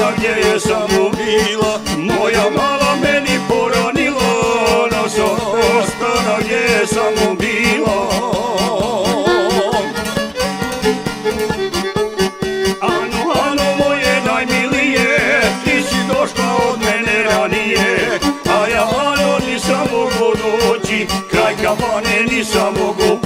ostana gdje je samo bila, moja mala meni poronila, da sam ostana gdje je samo bila. Ano moje najmilije, ti si došla od mene ranije, a ja ano nisam mogo doći, kraj kafane nisam mogo